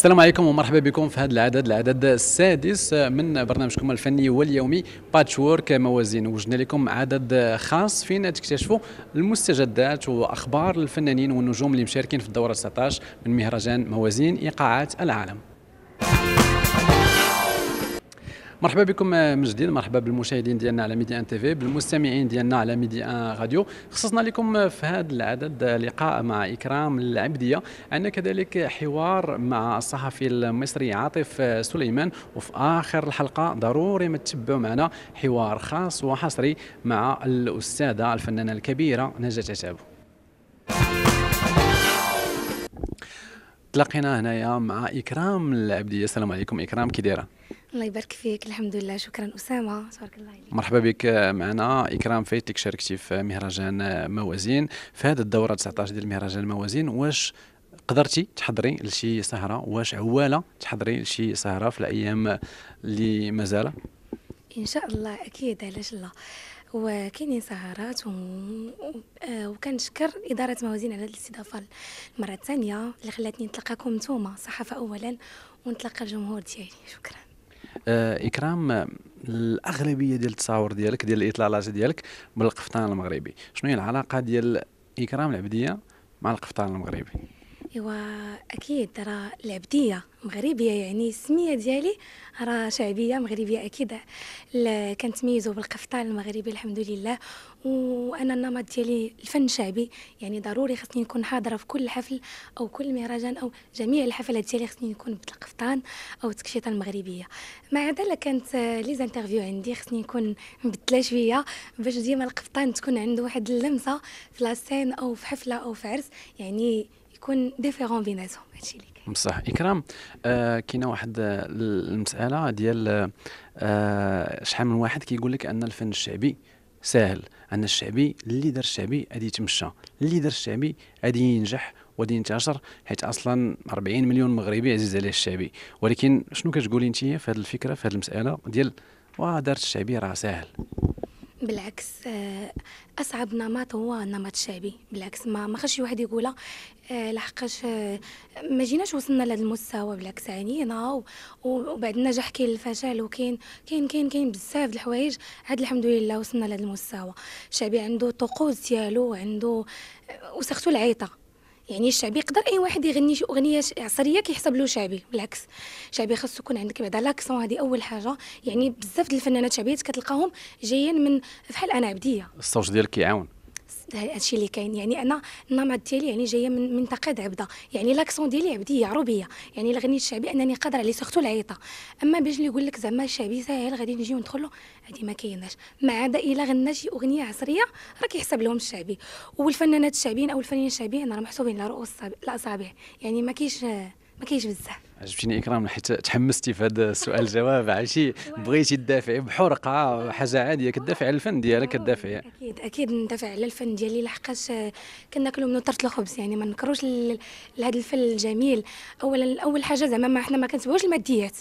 السلام عليكم ومرحبا بكم في هذا العدد السادس من برنامجكم الفني واليومي باتشورك موازين. وجدنا لكم عدد خاص فين تكتشفوا المستجدات واخبار الفنانين والنجوم اللي مشاركين في الدوره 19 من مهرجان موازين ايقاعات العالم. مرحبا بكم من جديد، مرحبا بالمشاهدين ديالنا على ميدي ان تيفي، بالمستمعين ديالنا على ميدي ان راديو. خصصنا لكم في هذا العدد لقاء مع إكرام العبدية، عندنا كذلك حوار مع الصحفي المصري عاطف سليمان، وفي آخر الحلقة ضروري ما تتبعوا معنا حوار خاص وحصري مع الأستاذة الفنانة الكبيرة نجاة عتابو. تلاقينا هنايا مع إكرام العبدية. السلام عليكم إكرام، كي دايرة؟ الله يبارك فيك، الحمد لله، شكرا أسامة، تبارك الله عليك. مرحبا بك معنا إكرام. فايتك شاركتي في مهرجان موازين في هذه الدورة 19 ديال مهرجان موازين. واش قدرتي تحضري لشي سهرة؟ واش عوالة تحضري لشي سهرة في الأيام اللي مازال؟ إن شاء الله أكيد، علاش لا. وكاينين سهرات وكنشكر إدارة موازين على الاستضافة المرة الثانية اللي خلاتني نتلقاكم نتوما الصحافة أولا ونتلقى الجمهور ديالي. شكرا. إكرام، الأغلبية ديال التصاور ديالك، ديال الإطلالات ديالك بالقفطان المغربي، شنو هي العلاقة ديال إكرام العبدية مع القفطان المغربي؟ ايوا اكيد راه العبديه مغربيه، يعني السميه ديالي راه شعبيه مغربيه اكيد. كنتميزوا بالقفطان المغربي الحمد لله. وانا النمط ديالي الفن الشعبي، يعني ضروري خصني نكون حاضره في كل حفل او كل مهرجان او جميع الحفلات ديالي، خصني نكون بالقفطان او التكشيطه المغربيه. مع ذلك كانت لي زانترفيو عندي خصني نكون مبدله شويه باش ديما القفطان تكون عنده واحد اللمسه في لاسين او في حفله او في عرس، يعني يكون ديفيرون بيناتهم. هادشي اللي كاين. بصح إكرام، كاينه واحد المسألة ديال شحال من واحد كيقول لك أن الفن الشعبي ساهل، أن الشعبي اللي دار الشعبي غادي يتمشى، اللي دار الشعبي غادي ينجح وغادي ينتشر، حيت أصلا 40 مليون مغربي عزيز عليه الشعبي. ولكن شنو كتقولي انت في هذه الفكرة، في هذه المسألة ديال دارت الشعبي راه ساهل؟ بالعكس، اصعب نمط هو النمط الشعبي. بالعكس ما خاصش شي واحد يقولها، لحقاش ما جيناش وصلنا لهذا المستوى. بالعكس عانينا وبعد النجاح كاين الفشل، وكاين كاين بزاف د الحوايج. عاد الحمد لله وصلنا لهذا المستوى. الشعبي عنده طقوس ديالو، عنده وسختو العيطه. يعني الشعبي يقدر اي واحد يغني شي اغنيه عصريه كيحسب له شعبي. بالعكس شعبي خاصو يكون عندك بعدا لاكسون، هذه اول حاجه. يعني بزاف د الفنانات شعبيات كتلقاهم جايين من بحال انا عبديه. الصوت ديالك كيعاون. هادشي اللي كاين. يعني انا النمط ديالي يعني جايه من منطقه عبده، يعني لاكسون ديالي عبديه عروبيه. يعني الا غنيت الشعبي انني قادره عليه سورتو العيطه. اما باش اللي يقول لك زعما الشعبي ساهل غادي نجيو ندخلوا، هذه ما كايناش. ما عدا الا غنى شي اغنيه عصريه راه كيحسب لهم الشعبي. والفنانات الشعبيين او الفنانين الشعبيين راه محسوبين على رؤوس الاصابع، يعني ما كاينش بزاف. عجبتيني إكرام، حيت تحمستي في هذا السؤال الجواب. عرفتي بغيتي تدافعي بحرقة، حاجة عادية، كتدافعي على الفن ديالك، كتدافعي. اكيد ندافع على الفن ديالي، لحقاش كناكلوا منو طرت الخبز. يعني ما نكروش لهذا الفن الجميل. اول حاجه زعما ما حنا ما كنتبعوش الماديات.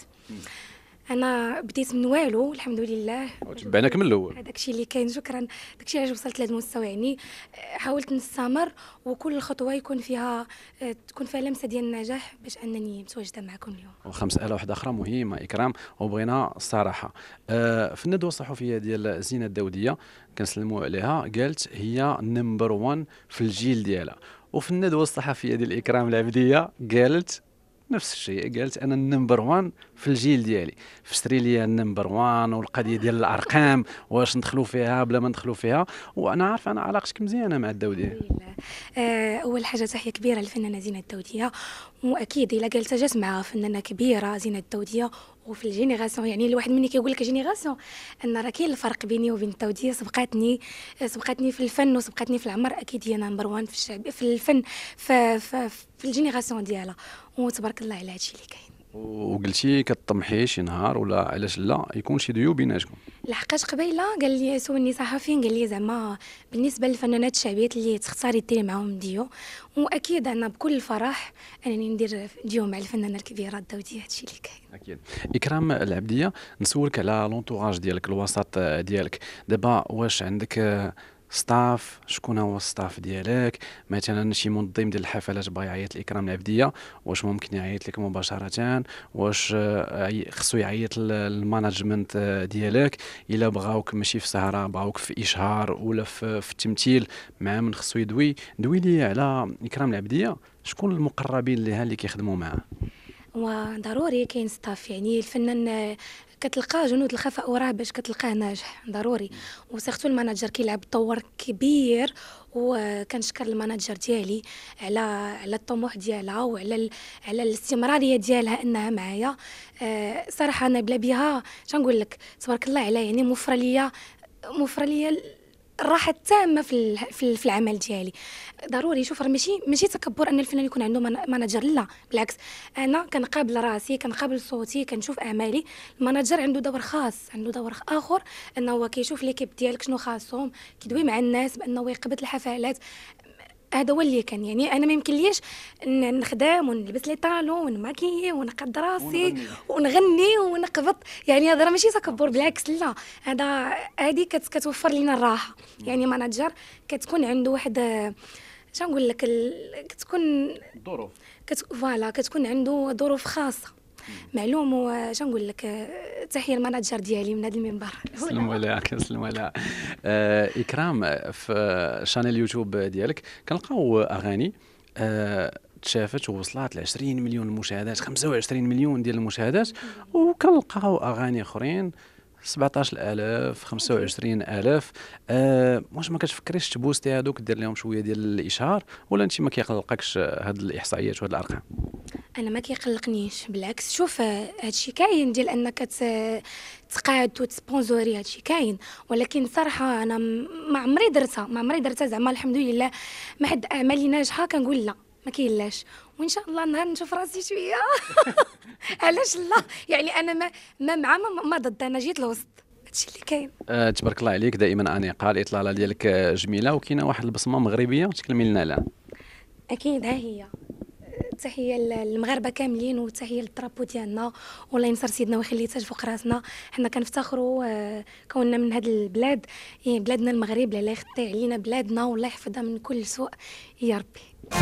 انا بديت من والو الحمد لله، وتبعناك من الاول. هذاك الشيء اللي كاين. شكرا. داكشي علاش وصلت لهذا المستوى. يعني حاولت نستمر، وكل خطوه تكون فيها لمسه ديال النجاح باش انني متواجده معكم اليوم. وخمسة واحدة أخرى مهمة إكرام، وبغينا الصراحة. في الندوة الصحفية ديال زينة الداودية كنسلموا عليها، قالت هي نمبر 1 في الجيل ديالها. وفي الندوة الصحفية ديال إكرام العبدية قالت نفس الشيء، قالت انا النمبر 1 في الجيل ديالي. فسري لي النمبر 1 والقضيه ديال الارقام، واش ندخلوا فيها بلا ما ندخلوا فيها؟ وانا عارف انا علاقتك مزيانه مع الداوديه. اول حاجه تحيه كبيره للفنانه زينه الداوديه. واكيد الا قالت جات مع فنانه كبيره زينه الداوديه وفي الجينيراسيون، يعني الواحد مني كيقول لك جينيراسيون، ان راه كاين الفرق بيني وبين الداوديه. سبقتني في الفن وسبقتني في العمر. اكيد هي نمبر 1 في الشعب في الفن في الجينيراسيون ديالها. وتبارك الله على هادشي اللي كاين. وقلتي كطمحي شي نهار، ولا علاش لا يكون شي ديو بيناتكم؟ لحقاش قبيله قال لي سولني صحفي، قال لي زعما بالنسبه للفنانات الشعبيات اللي تختاري ديري معاهم ديو. واكيد انا بكل فرح انني ندير ديو مع الفنانه الكبيره الداوديه. هادشي اللي كاين. اكيد. اكرام العبديه، نسولك على لونطوراج ديالك، الوسط ديالك دابا. واش عندك ستاف، شكون هو الستاف ديالك؟ مثلا شي منظم ديال الحفلات بغى يعيط لإكرام العبدية، واش ممكن يعيط لك مباشرة؟ واش خصو يعيط للمانجمنت ديالك؟ الا بغاوك ماشي في سهرة، بغاوك في إشهار ولا في التمثيل، مع من خصو دوي لي على إكرام العبدية. شكون المقربين ليها اللي كيخدموا معاه؟ وضروري كاين ستاف، يعني الفنان كتلقى جنود الخفاء وراه باش كتلقاه ناجح ضروري. وسيرتو الماناجر كيلعب دور كبير، وكنشكر الماناجر ديالي على الطموح ديالها وعلى على الاستمراريه ديالها انها معايا. صراحه انا بلا بها شنقول لك، تبارك الله عليها، يعني موفره ليا الراحه التامه في العمل ديالي. ضروري شوف، راه ماشي تكبر ان الفنان يكون عنده ماناجر، لا بالعكس. انا كنقابل راسي، كنقابل صوتي، كنشوف اعمالي. الماناجر عنده دور خاص، عنده دور اخر، انه هو كيشوف ليكيب ديالك شنو خاصهم، كيدوي مع الناس بانه يقبض الحفلات. هذا هو اللي كان، يعني انا ما يمكنليش نخدم ونلبس لي طالون ونماكيي ونقد راسي ونغني ونقبط. يعني هذا راه ماشي تكبر، بالعكس لا. هذه كتوفر لنا الراحه. يعني ماناجر كتكون عنده واحد، شنقول لك، كتكون ظروف، فوالا كتكون عنده ظروف خاصه معلوم. وش نقول لك، تحيه الماناجر ديالي من هذا المنبر. سلم عليك، سلم عليك. إكرام، في شانيل يوتيوب ديالك كنلقاو أغاني تشافت ووصلت ل 20 مليون مشاهدات، 25 مليون ديال المشاهدات، وكنلقاو أغاني أخرين 17,000، 25,000. واش ما كتفكريش تبوستي هادوك، دير لهم شويه ديال الاشهار، ولا انت ما كيقلقكش هاد الاحصائيات وهاد الارقام؟ انا ما كيقلقنيش، بالعكس. شوف، هادشي كاين ديال انك تقاد وتسبونزوري، هادشي كاين. ولكن صراحه انا ما عمري درتها زعما الحمد لله. ما حد اعمالي ناجحه كنقول لا، ما كاينلاش. وان شاء الله نهار نشوف راسي شويه. علاش لا؟ يعني انا مع ما ضد، انا جيت الوسط. هادشي اللي كاين. تبارك الله عليك، دائما انيقه، الاطلاله ديالك جميله، وكاينه واحد البصمه مغربيه تكلمي لنا عليها. اكيد، ها هي. تحيه للمغاربه كاملين، وتحيه للطرابو ديالنا. والله ينصر سيدنا ويخليه تاج فوق راسنا. حنا كنفتخروا كوننا من هذا البلاد، بلادنا المغرب. الله يخطي علينا بلادنا والله يحفظها من كل سوء يا ربي.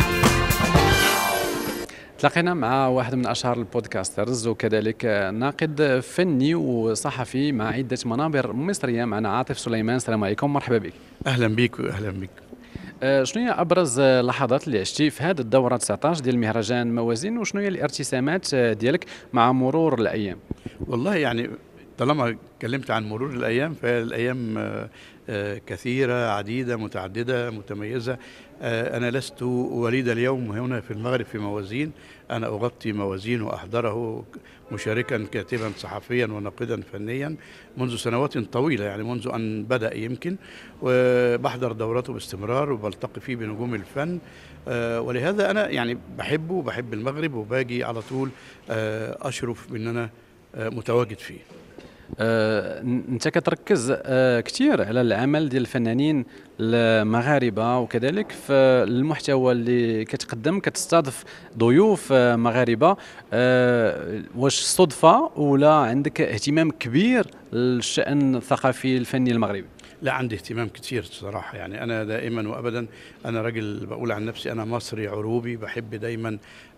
تلاقينا مع واحد من اشهر البودكاسترز وكذلك ناقد فني وصحفي مع عده منابر مصريه، معنا عاطف سليمان. السلام عليكم، مرحبا بك. اهلا بك واهلا بك. شنو هي ابرز لحظات اللي عشتي في هذه الدوره 19 ديال مهرجان موازين، وشنو هي الارتسامات ديالك مع مرور الايام؟ والله يعني طالما اتكلمت عن مرور الايام، فالايام كثيره عديده متعدده متميزه. انا لست وليد اليوم هنا في المغرب في موازين، انا اغطي موازين واحضره مشاركا كاتبا صحفيا وناقدا فنيا منذ سنوات طويله، يعني منذ ان بدا يمكن، وبحضر دورته باستمرار وبلتقي فيه بنجوم الفن. ولهذا انا يعني بحبه وبحب المغرب، وباجي على طول اشرف بان انا متواجد فيه. انت كتركز كثير على العمل ديال الفنانين المغاربه، وكذلك في المحتوى اللي كتقدم كتستضيف ضيوف مغاربه. واش صدفه ولا عندك اهتمام كبير للشأن الثقافي الفني المغربي؟ لا، عندي اهتمام كتير صراحة. يعني أنا دائما وأبدا أنا راجل بقول عن نفسي أنا مصري عروبي، بحب دايما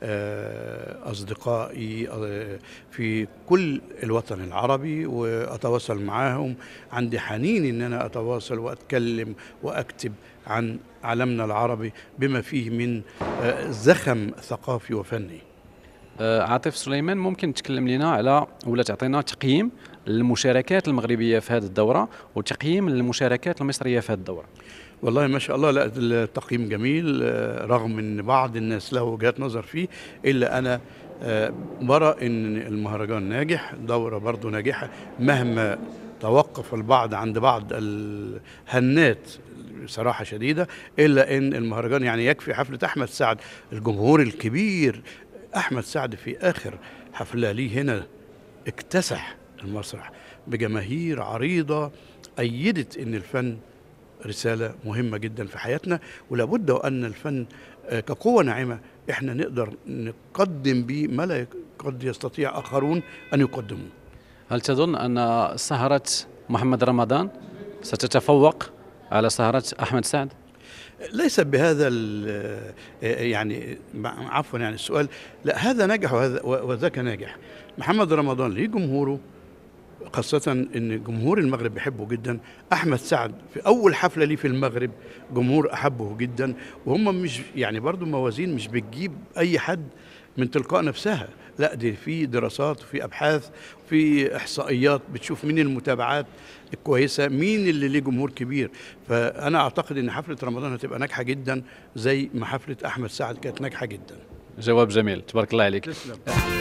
أصدقائي في كل الوطن العربي وأتواصل معاهم. عندي حنين إن أنا أتواصل وأتكلم وأكتب عن عالمنا العربي بما فيه من زخم ثقافي وفني. عاطف سليمان، ممكن تكلم لنا على ولا تعطينا تقييم المشاركات المغربية في هذه الدورة وتقييم المشاركات المصرية في هذه الدورة؟ والله ما شاء الله، لا التقييم جميل، رغم ان بعض الناس له وجهات نظر فيه، الا انا برى ان المهرجان ناجح، دورة برضو ناجحة، مهما توقف البعض عند بعض الهنات بصراحة شديدة، إلا أن المهرجان يعني يكفي حفلة أحمد سعد، الجمهور الكبير. أحمد سعد في آخر حفلة ليه هنا اكتسح المسرح بجماهير عريضة، أيدت أن الفن رسالة مهمة جدا في حياتنا، ولابد أن الفن كقوة ناعمة إحنا نقدر نقدم به ما لا قد يستطيع آخرون أن يقدموه. هل تظن أن سهرة محمد رمضان ستتفوق على سهرة أحمد سعد؟ ليس بهذا يعني عفوا يعني السؤال، لا هذا نجح وذاك ناجح. محمد رمضان ليه جمهوره، خاصة إن جمهور المغرب بيحبه جدا. أحمد سعد في أول حفلة ليه في المغرب جمهور أحبه جدا. وهم مش يعني برضو موازين مش بتجيب أي حد من تلقاء نفسها، لا دي في دراسات وفي أبحاث في إحصائيات بتشوف مين المتابعات الكويسة، مين اللي ليه جمهور كبير. فأنا أعتقد إن حفلة رمضان هتبقى ناجحة جدا زي ما حفلة أحمد سعد كانت ناجحة جدا. جواب جميل، تبارك الله عليك. تسلم.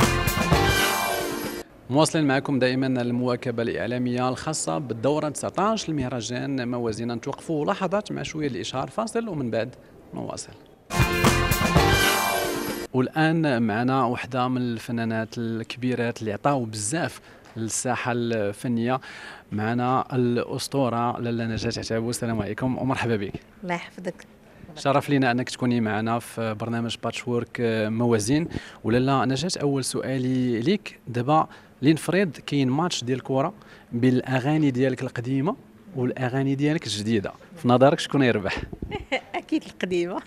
مواصلين معكم دائما المواكبة الإعلامية الخاصة بالدورة 19 المهرجان موازينا. نتوقفوا لحظات مع شوية الإشهار، فاصل ومن بعد نواصل. والآن معنا واحدة من الفنانات الكبيرات اللي عطاو بزاف للساحة الفنية، معنا الأسطورة لاله نجاة عتابو. السلام عليكم ومرحبا بك. الله يحفظك. شرف لينا انك تكوني معنا في برنامج باتشورك موازين. ولاله نجاة، اول سؤالي ليك دابا، لنفرض كاين ماتش ديال الكره بين الاغاني ديالك القديمه والاغاني ديالك الجديده، في نظرك شكون يربح؟ اكيد القديمه.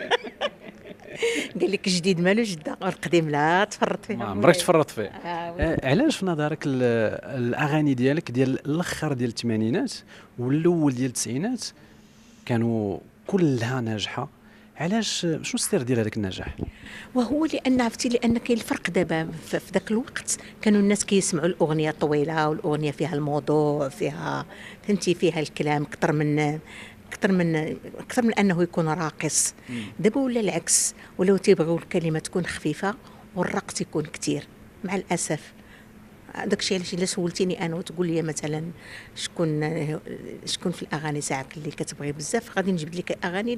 قال لك الجديد مالو جده، القديم لا تفرط فيه. ما عمرك تفرط فيه. علاش في نظرك الاغاني ديالك ديال الاخر ديال الثمانينات والاول ديال التسعينات كانوا كلها ناجحه؟ علاش؟ شنو السر ديال هذاك النجاح؟ وهو لان عرفتي، لان كاين الفرق دابا في ذاك الوقت كانوا الناس كيسمعوا الاغنيه طويله والاغنيه فيها الموضوع، فيها فهمتي فيها الكلام اكثر من انه يكون راقص. دابا ولا العكس، ولاو تيبغيو الكلمه تكون خفيفه والرقص يكون كثير. مع الاسف داكشي علاش الا سولتيني انا وتقول لي مثلا شكون في الاغاني ساعات اللي كتبغي بزاف، غادي نجبد لك اغاني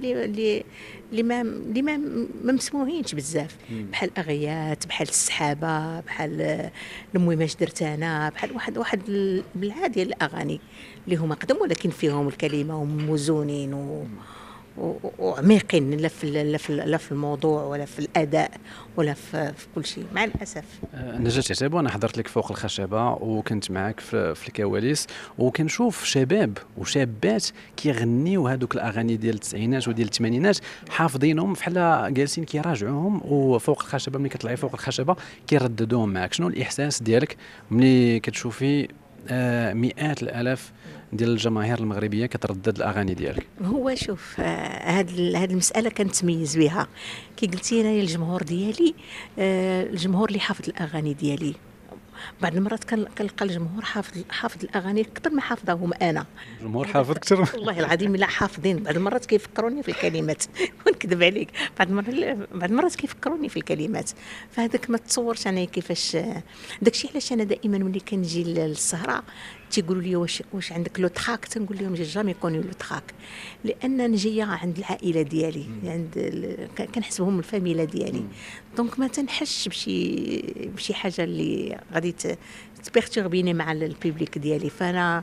اللي ما مسموعينش بزاف، بحال اغيات، بحال السحابه، بحال المهم اش درت انا، بحال واحد بالعاد ديال الاغاني اللي هما قدم ولكن فيهم الكلمه وموزونين وعميقين، لا في الموضوع ولا في الاداء ولا في كل شيء. مع الاسف نجاة عتابو، انا حضرت لك فوق الخشبه وكنت معك في الكواليس، وكنشوف شباب وشابات كيغنيو هذوك الاغاني ديال التسعينات وديال الثمانينات، حافظينهم بحال جالسين كيراجعوهم، وفوق الخشبه ملي كتطلعي فوق الخشبه كيرددوهم معك. شنو الاحساس ديالك ملي كتشوفي مئات الالاف ديال الجماهير المغربيه كتردد الاغاني ديالك؟ هو شوف، هاد المساله كنتميز بها. كي قلتي انايا الجمهور ديالي، الجمهور اللي حافظ الاغاني ديالي. بعض المرات كنلقى الجمهور حافظ الاغاني اكثر ما حافظهم انا. الجمهور حافظ اكثر والله العظيم لا حافظين. بعض المرات كيفكروني في الكلمات، ونكذب عليك، بعض المرات كيفكروني في الكلمات. فهذاك ما تصورش انا كيفاش. داكشي علاش انا دائما ملي كنجي للسهره تيقولوا لي واش عندك لو تراك، تنقول لهم جامي كوني لو تراك، لان انا جايه عند العائله ديالي، كنحسبهم الفاميله ديالي. دونك ما تنحش بشي حاجه اللي غادي تبيرتوربيني مع البيبليك ديالي. فانا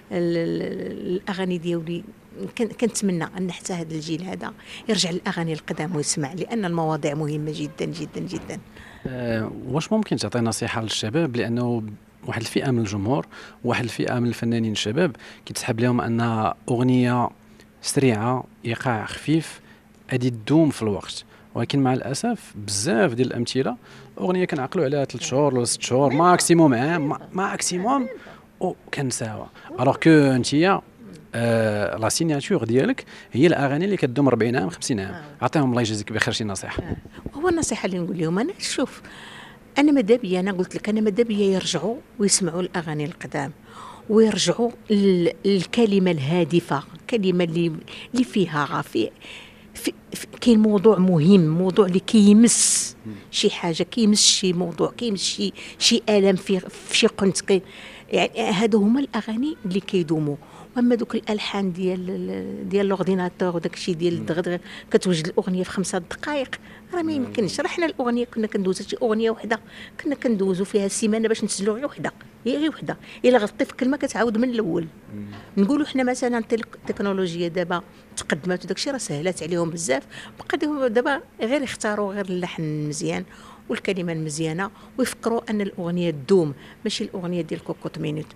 الاغاني ديالي كنتمنى ان حتى هذا الجيل هذا يرجع للاغاني القدام ويسمع، لان المواضيع مهمه جدا جدا جدا. واش ممكن تعطي نصيحه للشباب؟ لانه واحد الفئه من الجمهور، واحد الفئه من الفنانين الشباب كيتسحب لهم ان اغنيه سريعه، ايقاع خفيف، غادي تدوم في الوقت، ولكن مع الاسف بزاف ديال الامثله اغنيه كنعقلوا عليها 3 شهور ولا 6 شهور ماكسيموم عام ماكسيموم وكنساوها. الوغ كو انتيا لا سيناتور ديالك هي الاغاني اللي كتدوم 40 عام 50 عام. عطيهم الله يجازيك بخير شي نصيحه. هو النصيحه اللي نقول لهم انا، شوف انا ماذا بيا، انا قلت لك انا ماذا بيا يرجعوا ويسمعوا الاغاني القدام، ويرجعوا الكلمه الهادفه، الكلمه اللي فيها في كاين موضوع مهم، موضوع اللي كيمس شي حاجه، كيمس شي موضوع، كيمس شي الم في شي قنت، يعني هادو هما الاغاني اللي كيدوموا. اما دوك الالحان ديال الاورديناتور وداك الشيء ديال الدغدغ كتوجد الاغنيه في 5 دقائق، راه ما يمكنش. راه حنا الاغنيه كنا كندوزو شي اغنيه وحده كنا كندوزو فيها السيمانه باش نسجلوا غير وحده، هي غير وحده، الا غلطتي في كلمه كتعاود من الاول. نقولوا حنا مثلا التكنولوجيا دابا تقدمات وداك الشيء راه سهلات عليهم بزاف، بقى دابا غير يختاروا غير اللحن المزيان والكلمه المزيانه، ويفكروا ان الاغنيه تدوم، ماشي الاغنيه ديال كوكوط مينوت.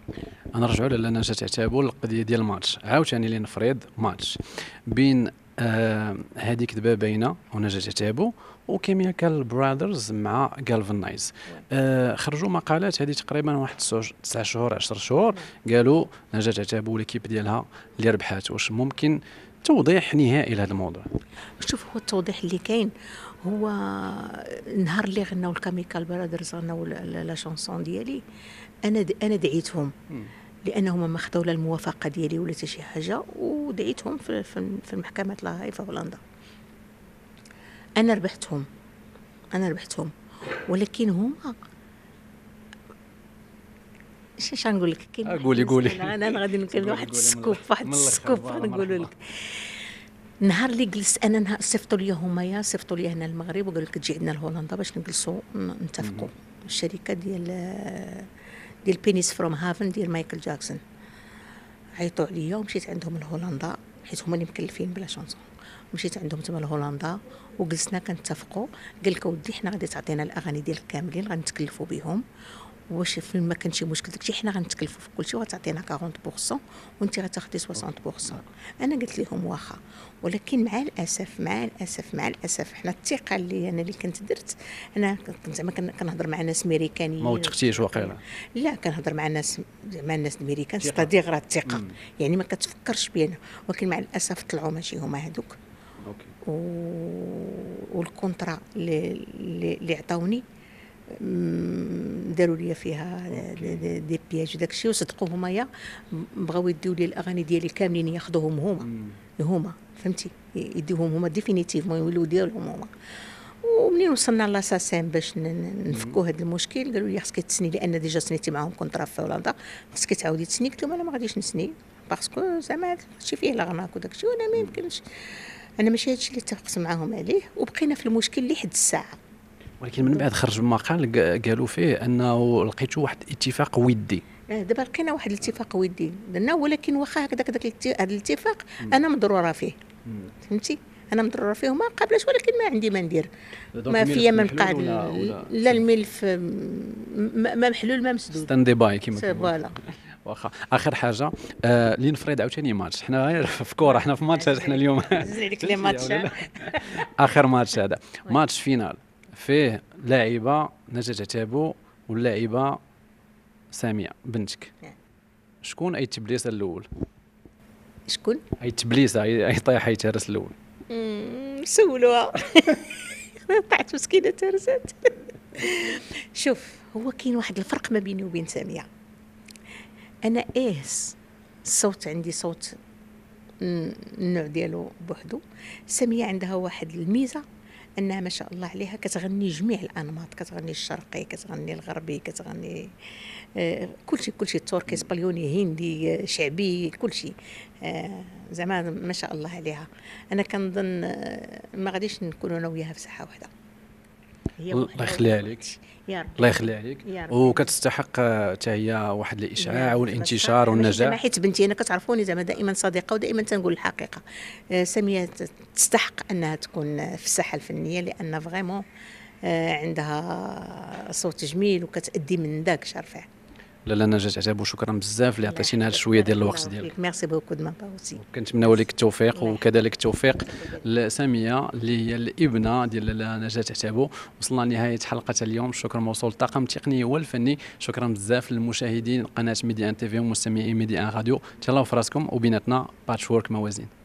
نرجعوا لنجاة عتابو القضيه ديال الماتش عاوتاني لنفرض ماتش بين هذيك دابا باينه ونجاة عتابو وكيميكال براذرز مع جالفن نايز. خرجوا مقالات هذه تقريبا واحد 9 شهور 10 شهور قالوا نجاة عتابو والكيب ديالها اللي ربحات. واش ممكن توضيح نهائي لهذا الموضوع؟ شوف، هو التوضيح اللي كاين هو النهار اللي غناو الكيميكال برادرز غناو لا شونسون ديالي، انا دعيتهم لانهم ما خداو لا الموافقه ديالي ولا حتى شي حاجه، ودعيتهم في المحكمه لاهاي في هولندا. انا ربحتهم ولكن هما اش غنقول لك، قولي انا غادي نقول واحد السكوب غنقول لك. النهار اللي جلست انا صيفطوا لي صيفطوا لي هنا المغرب وقالوا لك تجي عندنا لهولندا باش نجلسوا نتفقوا. الشركه ديال بينيس فروم هافن ديال مايكل جاكسون عيطوا عليا ومشيت عندهم لهولندا، حيت هما اللي مكلفين بلا شونسون. مشيت عندهم تما لهولندا وجلسنا كنتفقوا. قال لك اودي حنا غادي تعطينا الاغاني ديالك كاملين غنتكلفوا بهم، واش فين ما كان شي مشكل داكشي حنا غنتكلفوا في كلشي وغتعطينا 40% وانت غتاخدي 60%. انا قلت لهم واخا، ولكن مع الاسف حنا الثقه اللي كنت درت، انا كنت زعما كنهضر مع ناس امريكانيين. ما وثقتيش واقيلا؟ لا، كنهضر مع ناس زعما الناس الامريكان ستادير الثقه، يعني ما كتفكرش بينا، ولكن مع الاسف طلعوا ماشي هما هذوك. والكونترا اللي عطاوني داروا لي فيها دي بياج داكشي وصدقوا همايا، بغاو يديو لي الاغاني ديالي كاملين ياخذوهم هما فهمتي، يديوهم هما ديفينيتيفمون يوليو ديالهم هما. ومنين وصلنا لاساسين باش نفكوا هذا المشكل قالوا لي خصك تسني، لان ديجا سنيتي معاهم كونطرا في هولندا، خصك تعاودي تسني. قلت لهم انا ما غاديش نسني باسكو زعما هادشي فيه لاغناك وداكشي، وانا ما يمكنش، انا ماشي هادشي اللي اتفقت معاهم عليه، وبقينا في المشكل لحد الساعه. ولكن من بعد خرج مقال قالوا فيه انه لقيتوا واحد اتفاق ودي. دابا لقينا واحد الاتفاق ودي درنا، ولكن واخا هكذاك هذا الاتفاق انا مضروره فيه، فهمتي، انا مضروره فيه وما قابلاش، ولكن ما عندي ما ندير، ما فيا ما نبقى لا الملف ما محلول ما مسدود، ستاندي باي كيما فوالا. واخا اخر حاجه اللي نفرض عاوتاني ماتش، حنا غير في كوره، حنا في ماتش حنا اليوم عليك لي ماتش. اخر ماتش هذا ماتش فينال فيه لاعبه نجاة عتابو واللاعبه ساميه بنتك. شكون اي تبليسه الاول؟ شكون اي تبليسه اي طيحه يتهرس الاول؟ سولوها طلعت مسكينه تهرست. شوف، هو كاين واحد الفرق ما بيني وبين ساميه. انا الصوت عندي صوت النوع ديالو بوحدو. ساميه عندها واحد الميزه انها ما شاء الله عليها كتغني جميع الانماط، كتغني الشرقي، كتغني الغربي، كتغني كلشي التركي، اسبانيوني، هندي، شعبي، كلشي زعما ما شاء الله عليها. انا كنظن ما غاديش نكونوا انا وياها في ساحه واحده. الله يخليها عليك، الله يخليها عليك، وكتستحق حتى هي واحد الاشعاع والانتشار والنجاح. حيت بنتي انا كتعرفوني زعما دائما صادقه ودائما تنقول الحقيقه. ساميه تستحق انها تكون في الساحه الفنيه، لان فريمون عندها صوت جميل وكتأدي من داك شرفه. لاله نجاة عتابو، شكرا بزاف اللي عطيتينا هذا شويه ديال الوقت ديالك. ميرسي بوكو دو مابا اوسي. كنتمناو لك التوفيق، وكذلك التوفيق لساميه اللي هي الابنه ديال لاله نجاة عتابو. وصلنا لنهايه حلقه اليوم. شكرا موصول الطاقم التقني والفني. شكرا بزاف للمشاهدين قناه ميديان تي في ومستمعي ميديان راديو. تهلاو في راسكم، وبيناتنا باتشورك موازين.